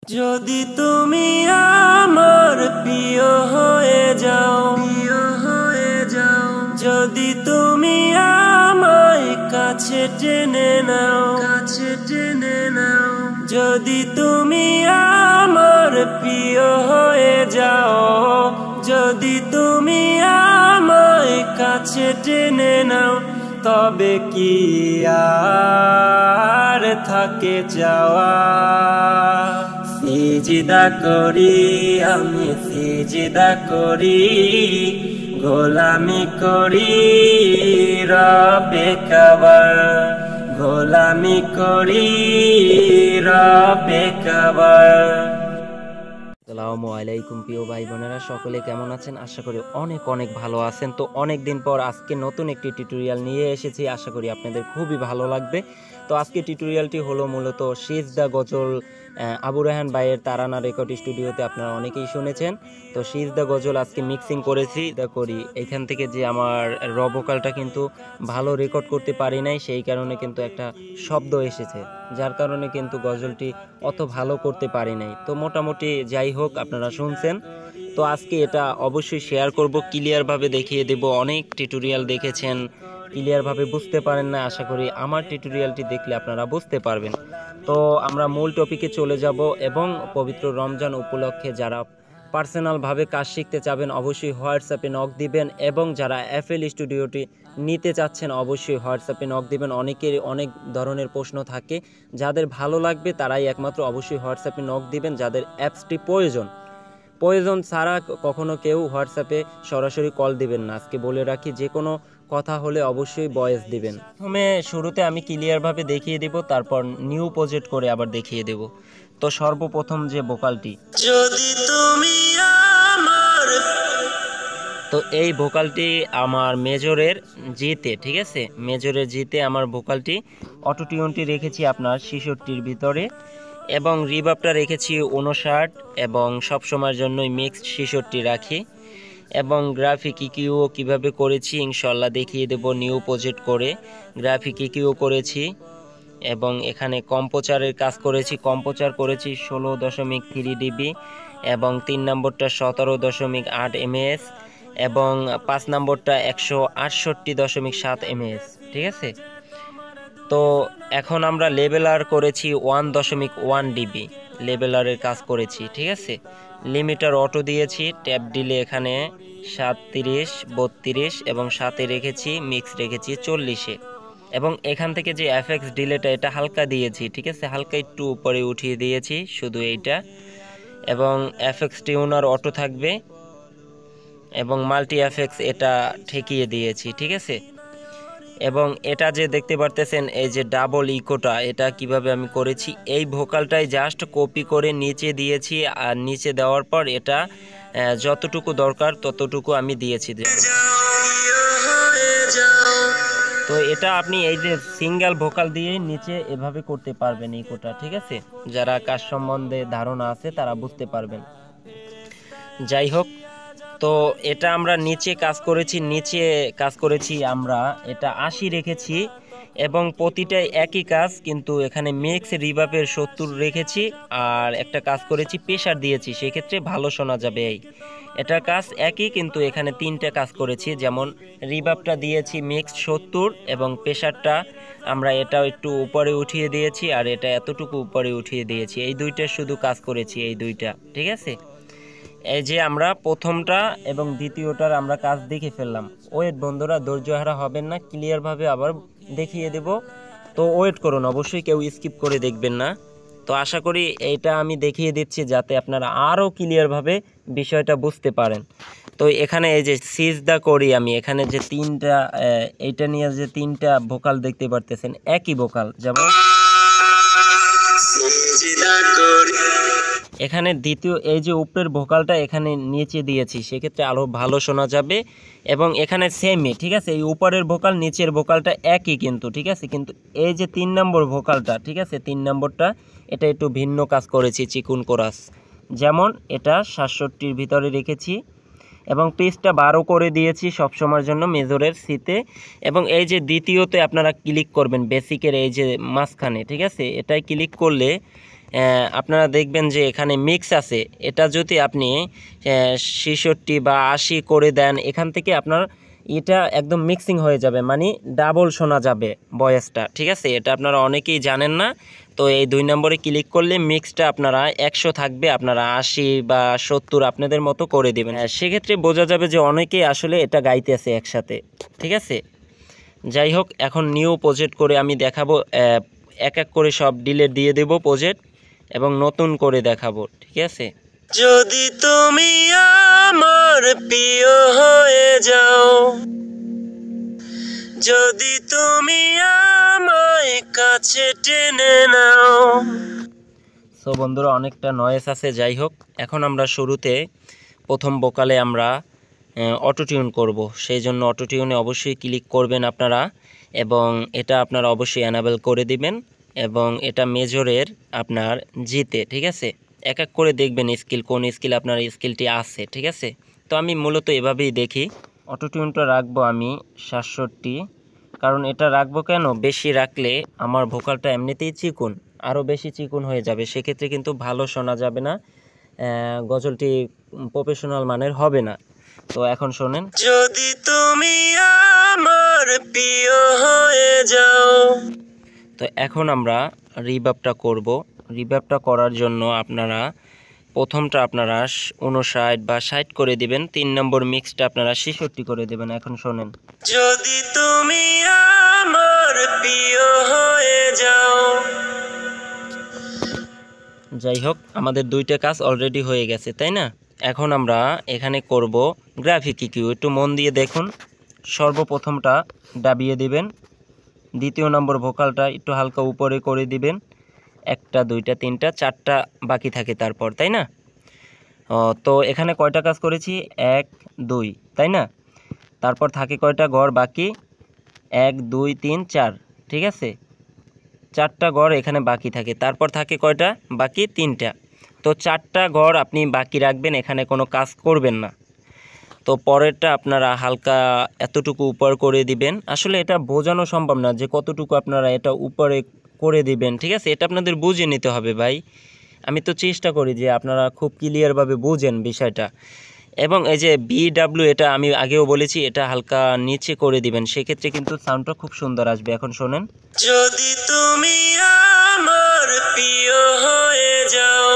যদি তুমি আমার প্রিয় হয়ে যাও, যদি তুমি আমায় কাছে টেনে নাও, যদি তুমি আমার প্রিয় হয়ে যাও, যদি তুমি আমায় কাছে টেনে নাও, তবে কি আর থাকে চাওয়া। সিজদা করি আমি, সিজদা করি, গোলামি করি রবে কাবার, গোলামি করি রবে কাবার। আসসালামু আলাইকুম প্রিয় ভাই বোনেরা, সকলে কেমন আছেন? আশা করি অনেক অনেক ভালো আছেন। তো অনেক দিন পর আজকে নতুন একটি টিউটোরিয়াল নিয়ে এসেছি, আশা করি আপনাদের খুবই ভালো লাগবে। তো আজকে টিউটোরিয়ালটি হলো মূলত সিজদা গজল, আবু রায়হান ভাইয়ের তারানা রেকর্ড স্টুডিওতে আপনারা অনেকেই শুনেছেন। তো সিজদা গজল আজকে মিক্সিং করেছি করি। এখান থেকে যে আমার র ভোকালটা কিন্তু ভালো রেকর্ড করতে পারি নাই, সেই কারণে কিন্তু একটা শব্দ এসেছে, যার কারণে কিন্তু গজলটি অত ভালো করতে পারি নাই। তো মোটামুটি যাই হোক, আপনারা শুনছেন। তো আজকে এটা অবশ্যই শেয়ার করব, ক্লিয়ারভাবে দেখিয়ে দেব। অনেক টিউটোরিয়াল দেখেছেন, ক্লিয়ারভাবে বুঝতে পারেন না, আশা করি আমার টিউটোরিয়ালটি দেখলে আপনারা বুঝতে পারবেন। তো আমরা মূল টপিকে চলে যাব, এবং পবিত্র রমজান উপলক্ষে যারা পার্সোনালভাবে কাজ শিখতে চাবেন অবশ্যই হোয়াটসঅ্যাপে নক দিবেন, এবং যারা এফএল স্টুডিওটি নিতে চাচ্ছেন অবশ্যই হোয়াটসঅ্যাপে নক দিবেন। অনেকের অনেক ধরনের প্রশ্ন থাকে, যাদের ভালো লাগবে তারাই একমাত্র অবশ্যই হোয়াটসঅ্যাপে নক দিবেন। যাদের অ্যাপসটি প্রয়োজন ছাড়া কখনো কেউ হোয়াটসঅ্যাপে সরাসরি কল দিবেন না। আজকে বলে রাখি, যে কোনো কথা হলে অবশ্যই ভয়েস দিবেন। শুরুতে আমি ক্লিয়ারভাবে দেখিয়ে দেব, তারপর নিউ প্রজেক্ট করে আবার দেখিয়ে দেব। তো সর্বপ্রথম যে ভোকালটি, যদি তুমি আমার, তো এই ভোকালটি আমার মেজরের জিতে, ঠিক আছে, মেজরের জিতে আমার ভোকালটি। অটোটিউনটি রেখেছি আপনার 66-র ভিতরে, এবং রিভাবটা রেখেছি 59, এবং সবসময়ের জন্যই মিক্সড 66 রাখি। এবং গ্রাফিক ইকিউ কিভাবে করেছি ইনশাল্লাহ দেখিয়ে দেব নিউ প্রজেক্ট করে। গ্রাফিক ইকিউ করেছি, এবং এখানে কম্পোচারের কাজ করেছি। কম্পোচার করেছি 16.3 ডিবি, এবং 3 নম্বরটা 17.8 এমএএস, এবং 5 নম্বরটা 168.7 এমএএস, ঠিক আছে। তো এখন আমরা লেভেলার করেছি 1.1 ডিবি, লেভেলারের কাজ করেছি, ঠিক আছে। লিমিটার অটো দিয়েছি, ট্যাপ দিলে এখানে 37, 32 এবং 7 রেখেছি, মিক্স রেখেছি 40-এ। এবং এখান থেকে যে এফএক্স ডিলেটা এটা হালকা দিয়েছি, ঠিক আছে, হালকা একটু উপরে উঠিয়ে দিয়েছি শুধু এইটা। এবং এফএক্স টিউনার অটো থাকবে, এবং মাল্টি এফএক্স এটা ঠেকিয়ে দিয়েছি, ঠিক আছে। এবং এটা যে দেখতে পারতেছেন, এই যে ডাবল ইকোটা, এটা কিভাবে আমি করেছি, এই ভোকালটাই জাস্ট কপি করে নিচে দিয়েছি, আর নিচে দেওয়ার পর এটা যতটুকু দরকার ততটুকু আমি দিয়েছি। তো এটা আপনি এই যে সিঙ্গেল ভোকাল দিয়ে নিচে এভাবে করতে পারবেন ইকোটা, ঠিক আছে। যারা কাজ সম্বন্ধে ধারণা আছে তারা বুঝতে পারবেন। যাই হোক, তো এটা আমরা নিচে কাজ করেছি আমরা এটা 80 রেখেছি, এবং প্রতিটাই একই কাজ, কিন্তু এখানে মিক্স রিভাবের 70 রেখেছি, আর একটা কাজ করেছি প্রেসার দিয়েছি, সেক্ষেত্রে ভালো শোনা যাবে। এটা কাজ একই, কিন্তু এখানে 3টে কাজ করেছি, যেমন রিভাবটা দিয়েছি মিক্স 70, এবং প্রেসারটা আমরা এটা একটু উপরে উঠিয়ে দিয়েছি, আর এটা এতটুকু উপরে উঠিয়ে দিয়েছি। এই দুইটা শুধু কাজ করেছি, এই দুইটা, ঠিক আছে। এই যে আমরা প্রথমটা এবং দ্বিতীয়টার আমরা কাজ দেখে ফেললাম। ওয়েট বন্ধুরা, ধৈর্যহারা হবেন না, ক্লিয়ারভাবে আবার দেখিয়ে দেব। তো ওয়েট করুন, অবশ্যই কেউ স্কিপ করে দেখবেন না। তো আশা করি এইটা আমি দেখিয়ে দিচ্ছি যাতে আপনারা আরও ক্লিয়ারভাবে বিষয়টা বুঝতে পারেন। তো এখানে এই যে সিজদা করি আমি, এখানে যে 3টা, এইটা নিয়ে যে 3টা ভোকাল দেখতে পারতেছেন, একই ভোকাল, যেমন এখানে দ্বিতীয় এই যে উপরের ভোকালটা এখানে নিচে দিয়েছি, সেক্ষেত্রে আরও ভালো শোনা যাবে। এবং এখানে সেমই, ঠিক আছে, এই উপরের ভোকাল নিচের ভোকালটা একই কিন্তু, ঠিক আছে। কিন্তু এই যে 3 নম্বর ভোকালটা, ঠিক আছে, 3 নম্বরটা এটা একটু ভিন্ন কাজ করেছি, চিকুন কোরাস, যেমন এটা 67-র ভিতরে রেখেছি, এবং পিচটা 12 করে দিয়েছি সবসময়ের জন্য মেজরের সিতে। এবং এই যে দ্বিতীয়তে আপনারা ক্লিক করবেন বেসিকের এই যে মাঝখানে, ঠিক আছে, এটাই ক্লিক করলে আপনারা দেখবেন যে এখানে মিক্স আছে। এটা যদি আপনি ৬৬ বা ৮০ করে দেন, এখান থেকে আপনার এটা একদম মিক্সিং হয়ে যাবে, মানে ডাবল শোনা যাবে ভয়েসটা, ঠিক আছে। এটা আপনারা অনেকেই জানেন না। তো এই ২ নম্বরে ক্লিক করলে মিক্সটা আপনারা ১০০ থাকবে, আপনারা ৮০ বা ৭০ আপনাদের মতো করে দেবেন। সেক্ষেত্রে বোঝা যাবে যে অনেকেই আসলে এটা গাইতেছে একসাথে, ঠিক আছে। যাই হোক, এখন নিউ প্রজেক্ট করে আমি দেখাবো, এক এক করে সব ডিলিট দিয়ে দেব প্রজেক্ট এবং নতুন করে দেখাবো, ঠিক আছে। যদি তুমি আমার প্রিয় হয়ে যাও, যদি তুমি আমায় কাছে টেনে নাও। সো বন্ধুরা, অনেকটা নয়েজ আছে। যাই হোক, এখন আমরা শুরুতে প্রথম ভোকালে আমরা অটোটিউন করব। সেই জন্য অটোটিউনে অবশ্যই ক্লিক করবেন আপনারা, এবং এটা আপনারা অবশ্যই এনাবেল করে দিবেন, এবং এটা মেজরের আপনার জিতে, ঠিক আছে। এক এক করে দেখবেন স্কিল, কোন স্কিল আপনার স্কিলটি আছে, ঠিক আছে। তো আমি মূলত এভাবেই দেখি। অটোটিউনটা রাখবো আমি ৬৭, কারণ এটা রাখবো কেন, বেশি রাখলে আমার ভোকালটা এমনিতেই চিকুন, আরও বেশি চিকুন হয়ে যাবে, সেক্ষেত্রে কিন্তু ভালো শোনা যাবে না, গজলটি প্রফেশনাল মানের হবে না। তো এখন শোনেন, যদি তুমি আমার প্রিয় হয়ে যাও। তো এখন আমরা রিভার্বটা করব। রিভার্বটা করার জন্য আপনারা প্রথমটা আপনারা ৫৯ বা ৬০ করে দিবেন, ৩ নম্বর মিক্সটা আপনারা ৬৬ করে দেবেন। এখন শোনেন, যদি তুমি আমার প্রিয় হয়ে যাও। যাই হোক, আমাদের দুইটা কাজ অলরেডি হয়ে গেছে, তাই না। এখন আমরা এখানে করব গ্রাফিক ইকিউ। একটু মন দিয়ে দেখুন। সর্বপ্রথমটা দাবিয়ে দিবেন, দ্বিতীয় নম্বর ভোকালটা একটু হালকা উপরে করে দিবেন, ১টা ২টা ৩টা ৪টা বাকি থাকে তারপর, তাই না। তো এখানে কয়টা কাজ করেছি, ১ ২, তাই না। তারপর থাকে কয়টা ঘর বাকি, ১ ২ ৩ ৪, ঠিক আছে। ৪টা ঘর এখানে বাকি থাকে, তারপর থাকে কয়টা বাকি, ৩টা। তো 4টা ঘর আপনি বাকি রাখবেন, এখানে কোনো কাজ করবেন না। তো পরেরটা আপনারা হালকা এতটুকু উপর করে দিবেন। আসলে এটা বোঝানো সম্ভব না যে কতটুকু আপনারা এটা উপরে করে দিবেন, ঠিক আছে। এটা আপনাদের বুঝে নিতে হবে ভাই। আমি তো চেষ্টা করি যে আপনারা খুব ক্লিয়ারভাবে বুঝেন বিষয়টা। এবং এই যে BW, এটা আমি আগেও বলেছি, এটা হালকা নিচে করে দিবেন, সেক্ষেত্রে কিন্তু সাউন্ডটা খুব সুন্দর আসবে। এখন শোনেন, যদি তুমি আমার প্রিয় হয়ে যাও।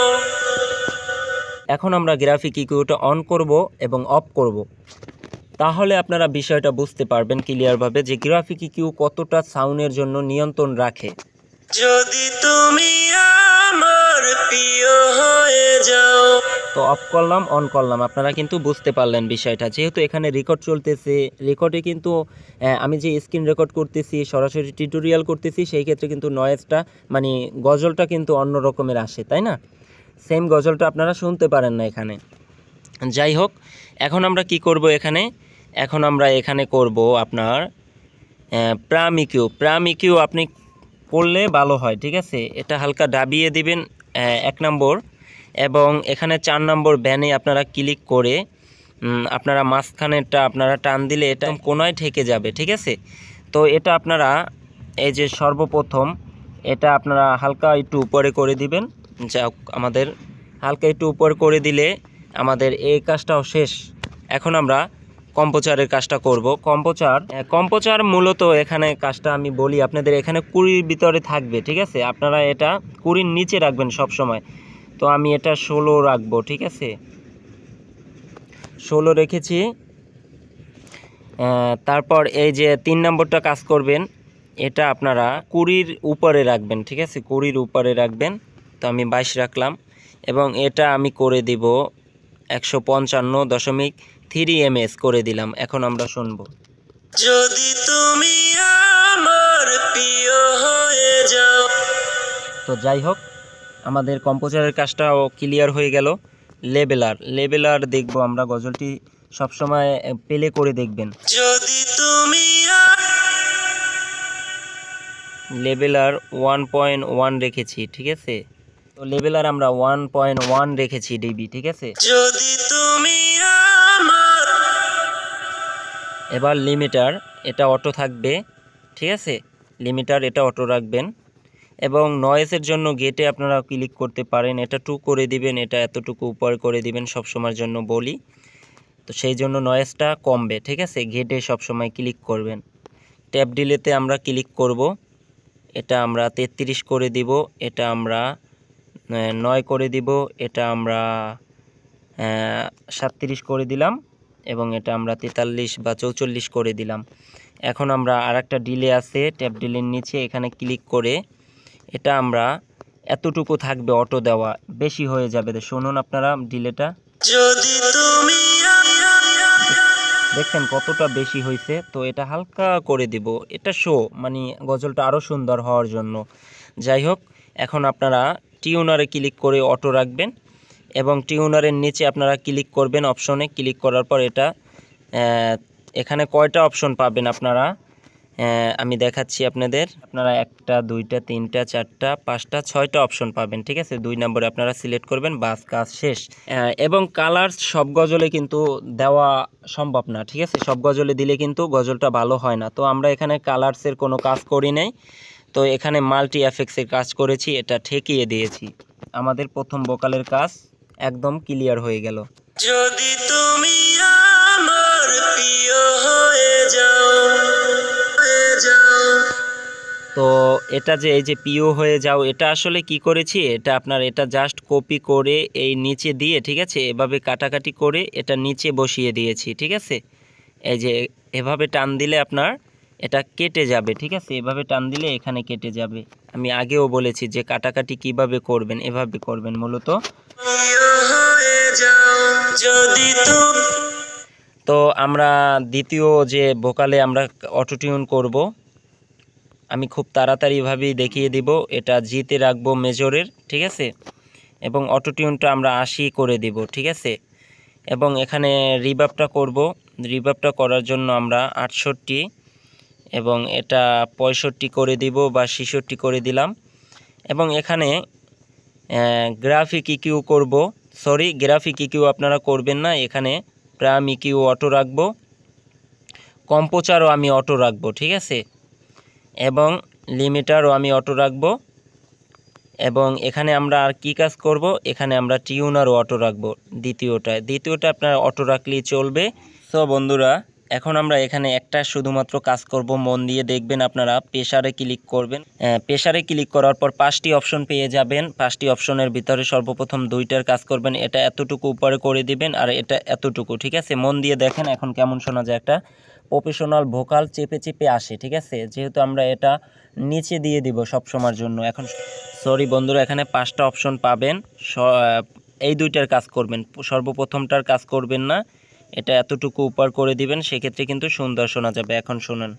এখন আমরা গ্রাফিক ইকিউটা অন করব এবং অফ করব, তাহলে আপনারা বিষয়টা বুঝতে পারবেন ক্লিয়ারভাবে যে গ্রাফিক ইকিউ কতটা সাউন্ডের জন্য নিয়ন্ত্রণ রাখে। যদি তুমি আমার প্রিয় হয়ে যাও। তো অফ করলাম, অন করলাম, আপনারা কিন্তু বুঝতে পারলেন বিষয়টা। যেহেতু এখানে রেকর্ড চলতেছে, রেকর্ডে কিন্তু আমি যে স্ক্রিন রেকর্ড করতেছি, সরাসরি টিউটোরিয়াল করতেছি, সেই ক্ষেত্রে কিন্তু নয়েজটা, মানে গজলটা কিন্তু অন্য রকমের আসে, তাই না। সেম গজলটা আপনারা শুনতে পারেন না এখানে। যাই হোক, এখন আমরা কি করব এখানে, এখন আমরা এখানে করব আপনার প্রাম ইকিউ আপনি করলে ভালো হয়, ঠিক আছে। এটা হালকা দাবিয়ে দিবেন ১ নম্বর, এবং এখানে ৪ নম্বর ব্যানে আপনারা ক্লিক করে আপনারা মাঝখানেরটা আপনারা টান দিলে এটা কোনায় ঠেকে যাবে, ঠিক আছে। তো এটা আপনারা এই যে সর্বপ্রথম এটা আপনারা হালকা একটু উপরে করে দিবেন। যাক, আমাদের হালকা একটু উপর করে দিলে আমাদের এই কাজটাও শেষ। এখন আমরা কম্পোজারের কাজটা করব। কম্পোজার মূলত এখানে কাজটা আমি বলি আপনাদের, এখানে ২০ ভিতরে থাকবে, ঠিক আছে। আপনারা এটা ২০ নিচে রাখবেন সব সময়। তো আমি এটা ১৬ রাখবো, ঠিক আছে। ১৬ রেখেছি। তারপর এই যে ৩ নম্বরটা কাজ করবেন, এটা আপনারা ২০ উপরে রাখবেন, ঠিক আছে। ২০ উপরে রাখবেন। তো আমি ২২ রাখলাম, এবং এটা আমি করে দিব ১৫৫.৩ ms করে দিলাম। এখন আমরা শুনবো, যদি তুমি আমার প্রিয় হয়ে যাও। তো যাই হোক, আমাদের কম্পোজারের কাজটাও ক্লিয়ার হয়ে গেল। লেবেলার দেখব আমরা, গজলটি সবসময় প্লে করে দেখবেন। যদি তুমি লেবেলার 1.1 রেখেছি, ঠিক আছে। তো লেবেলার আমরা 1.1 রেখেছি ডিবি, ঠিক আছে। যদি তুমি এবার লিমিটার, এটা অটো থাকবে, ঠিক আছে। লিমিটার এটা অটো রাখবেন। এবং নয়েজের জন্য গেটে আপনারা ক্লিক করতে পারেন, এটা 2 করে দিবেন, এটা এতটুকু উপর করে দিবেন, সবসময়ের জন্য বলি। তো সেই জন্য নয়েজটা কমবে, ঠিক আছে। গেটে সবসময় ক্লিক করবেন। ট্যাব ডিলেতে আমরা ক্লিক করব, এটা আমরা 33 করে দিব, এটা আমরা 9 করে দিব, এটা আমরা 37 করে দিলাম এবং এটা আমরা 43 বা 44 করে দিলাম। এখন আমরা আরেকটা ডিলে আছে ট্যাব ডিলের নিচে, এখানে ক্লিক করে এটা আমরা এতটুকু থাকবে অটো দেওয়া, বেশি হয়ে যাবে। শুনুন আপনারা ডিলেটা, যদি তুমি দেখছেন কতটা বেশি হয়েছে। তো এটা হালকা করে দিব, এটা মানে গজলটা আরও সুন্দর হওয়ার জন্য। যাই হোক, এখন আপনারা টিউনারে ক্লিক করে অটো রাখবেন এবং টিউনারের নিচে আপনারা ক্লিক করবেন, অপশনে ক্লিক করার পর এটা এখানে কয়টা অপশন পাবেন আপনারা আমি দেখাচ্ছি আপনাদের। আপনারা 1টা 2টা 3টা 4টা 5টা 6টা অপশন পাবেন, ঠিক আছে। 2 নম্বরে আপনারা সিলেক্ট করবেন, বাস কাজ শেষ। এবং কালার সব গজলে কিন্তু দেওয়া সম্ভব না, ঠিক আছে। সব গজলে দিলে কিন্তু গজলটা ভালো হয় না। তো আমরা এখানে কালার্সের কোনো কাজ করি নাই, তো এখানে মাল্টি এফেক্টসের কাজ করেছি, এটা ঠেকিয়ে দিয়েছি। আমাদের প্রথম ভোকালের কাজ একদম ক্লিয়ার হয়ে গেল। যদি তুমি আমার প্রিয় হয়ে যাও, তো এটা যে এই যে প্রিয় হয়ে যাও, এটা আসলে কি করেছি, এটা আপনার এটা জাস্ট কপি করে এই নিচে দিয়ে, ঠিক আছে, এভাবে কাটাকাটি করে এটা নিচে বসিয়ে দিয়েছি, ঠিক আছে। এই যে এভাবে টান দিলে আপনার এটা কেটে যাবে, ঠিক আছে। এভাবে টান দিলে এখানে কেটে যাবে। আমি আগেও বলেছি যে কাটাকাটি কিভাবে করবেন, এভাবে করবেন মূলত। তো আমরা দ্বিতীয় যে ভোকালে আমরা অটোটিউন করব, আমি খুব তাড়াতাড়িভাবেই দেখিয়ে দিব। এটা জিতে রাখবো মেজরের, ঠিক আছে, এবং অটোটিউনটা আমরা 80 করে দিব, ঠিক আছে। এবং এখানে রিভার্বটা করব, রিভার্বটা করার জন্য আমরা 68 এবং এটা 65 করে দিব বা 66 করে দিলাম। এবং এখানে গ্রাফিক ইকিউ করব, গ্রাফিক ইকিউ আপনারা করবেন না, এখানে প্রাইম ইকিউ অটো রাখবো, কম্পোজারও আমি অটো রাখবো, ঠিক আছে, এবং লিমিটারও আমি অটো রাখবো। এবং এখানে আমরা আর কি কাজ করব, এখানে আমরা টিউনারও অটো রাখবো। দ্বিতীয়টা আপনারা অটো রাখলেই চলবে। সো বন্ধুরা, এখন আমরা এখানে একটা শুধুমাত্র কাজ করব, মন দিয়ে দেখবেন। আপনারা প্রেসারে ক্লিক করবেন, প্রেসারে ক্লিক করার পর 5টি অপশন পেয়ে যাবেন। 5টি অপশনের ভিতরে সর্বপ্রথম 2টার কাজ করবেন, এটা এতটুকু উপরে করে দিবেন আর এটা এতটুকু, ঠিক আছে। মন দিয়ে দেখেন এখন কেমন শোনা যায়, একটা প্রফেশনাল ভোকাল চেপে চেপে আসে, ঠিক আছে। যেহেতু আমরা এটা নিচে দিয়ে দিব সব সময়ের জন্য। এখন বন্ধুরা, এখানে 5টা অপশন পাবেন, এই 2টার কাজ করবেন, সর্বপ্রথমটার কাজ করবেন না। এটা এতটুকু উপর করে দিবেন, সেক্ষেত্রে কিন্তু সুন্দর শোনা যাবে। এখন শুনুন।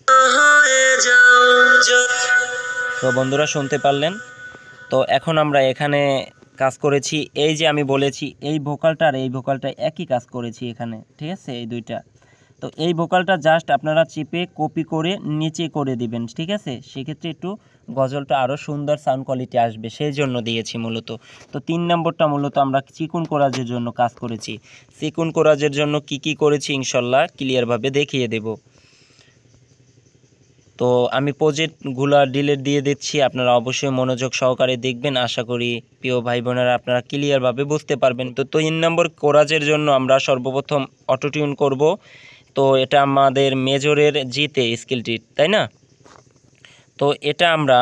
তো বন্ধুরা, শুনতে পারলেন। তো এখন আমরা এখানে কাজ করেছি, এই যে আমি বলেছি এই ভোকালটা আর এই ভোকালটা একই কাজ করেছি এখানে, ঠিক আছে, এই 2টা। তো এই ভোকালটা জাস্ট আপনারা চিপে কপি করে নিচে করে দিবেন, ঠিক আছে। সেক্ষেত্রে একটু গজলটা আরও সুন্দর সাউন্ড কোয়ালিটি আসবে, সেই জন্য দিয়েছি মূলত। তো 3 নম্বরটা মূলত আমরা চিকুন কোরাজের জন্য কাজ করেছি। চিকুন কোরাজের জন্য কি করেছি ইনশাল্লাহ ক্লিয়ারভাবে দেখিয়ে দেব। তো আমি প্রজেক্টগুলো ডিলিট দিয়ে দিচ্ছি, আপনারা অবশ্যই মনোযোগ সহকারে দেখবেন। আশা করি প্রিয় ভাই বোনেরা আপনারা ক্লিয়ারভাবে বুঝতে পারবেন। তো 3 নম্বর কোরাজের জন্য আমরা সর্বপ্রথম অটোটিউন করব। তো এটা আমাদের মেজরের জিতে স্কেলটি, তাই না। তো এটা আমরা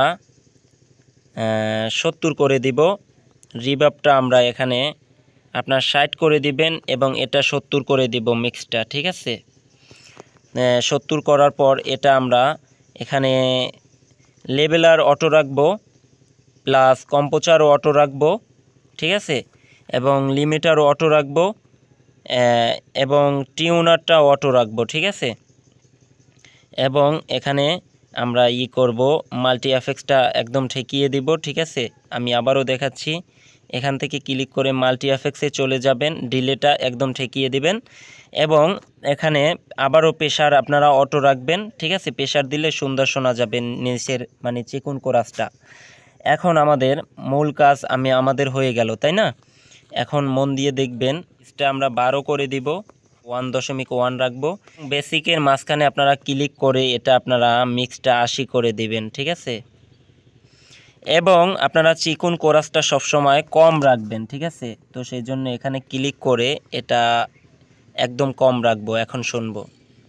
70 করে দিব। রিভার্বটা আমরা এখানে আপনার 60 করে দিবেন এবং এটা 70 করে দিব মিক্সটা, ঠিক আছে। 70 করার পর এটা আমরা এখানে লেভেলার অটো রাখবো, প্লাস কম্পোজারও অটো রাখবো, ঠিক আছে, এবং লিমিটারও অটো রাখবো, এবং টিউনারটাও অটো রাখবো, ঠিক আছে। এবং এখানে আমরা করব, মাল্টি এফেক্টসটা একদম ঠেকিয়ে দিব, ঠিক আছে। আমি আবারও দেখাচ্ছি, এখান থেকে ক্লিক করে মাল্টি এফেক্টসে চলে যাবেন, ডিলেটা একদম ঠেকিয়ে দিবেন এবং এখানে আবারও প্রেসার আপনারা অটো রাখবেন, ঠিক আছে। প্রেসার দিলে সুন্দর শোনা যাবে নিচের মানে চিকুন কোরাসটা। এখন আমাদের মূল কাজ আমাদের হয়ে গেল, তাই না। এখন মন দিয়ে দেখবেন, এটা আমরা 12 করে দিব, 1.1 রাখবো। বেসিকের মাঝখানে আপনারা ক্লিক করে এটা আপনারা মিক্সটা 80 করে দিবেন, ঠিক আছে। এবং আপনারা চিকন কোরাসটা সবসময় কম রাখবেন, ঠিক আছে? তো সেই জন্য এখানে ক্লিক করে এটা একদম কম রাখবো। এখন শুনবো।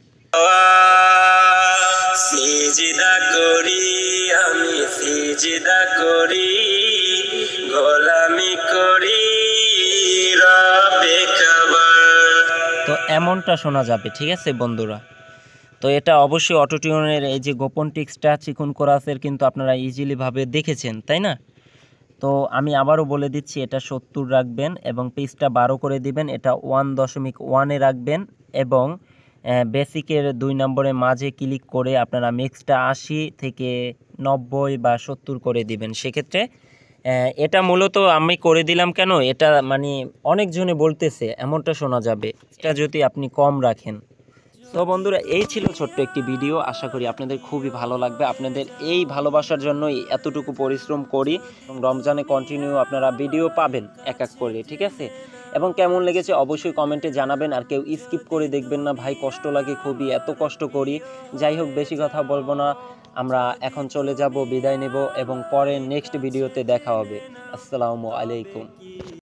সিজদা করি আমি, সিজদা করি, গোলামি করি রবে কাবার। তো এমনটা শোনা যাবে, ঠিক আছে বন্ধুরা? তো এটা অবশ্যই অটোটিউনের এই যে গোপন টিক্সটা চিকন কোরাসের কিন্তু আপনারা ইজিলি ভাবে দেখেছেন, তাই না? তো আমি আবারও বলে দিচ্ছি, এটা 70 রাখবেন এবং পিচটা 12 করে দিবেন। এটা 1.1-এ রাখবেন এবং বেসিকের 2 নম্বরের মাঝে ক্লিক করে আপনারা মিক্সটা 80 থেকে 90 বা 70 করে দিবেন। সেক্ষেত্রে এটা মূলত আমি করে দিলাম কেন, এটা মানে অনেকজনে বলতেছে এমনটা শোনা যাবে, এটা যদি আপনি কম রাখেন। তো বন্ধুরা, এই ছিল ছোট্ট একটি ভিডিও। আশা করি আপনাদের খুবই ভালো লাগবে। আপনাদের এই ভালোবাসার জন্যই এতটুকু পরিশ্রম করি এবং রমজানে কন্টিনিউ আপনারা ভিডিও পাবেন এক এক করে, ঠিক আছে? এবং কেমন লেগেছে অবশ্যই কমেন্টে জানাবেন। আর কেউ স্কিপ করে দেখবেন না, ভাই কষ্ট লাগে খুবই, এত কষ্ট করি। যাই হোক, বেশি কথা বলবো না, আমরা এখন চলে যাব, বিদায় নেব এবং পরে নেক্সট ভিডিওতে দেখা হবে। আসসালামু আলাইকুম।